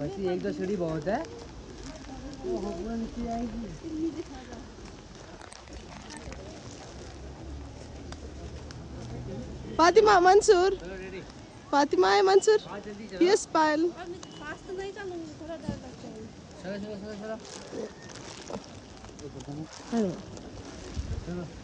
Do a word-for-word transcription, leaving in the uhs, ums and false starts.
बस एक दो सीढ़ी बहुत है। पूरा नीचे आएगी। फातिमा मंसूर, फातिमा है मंसूर, यस पायल। फास्ट नहीं चलूंगी, थोड़ा डर लगता है। चलो चलो चलो चलो। हेलो। चलो।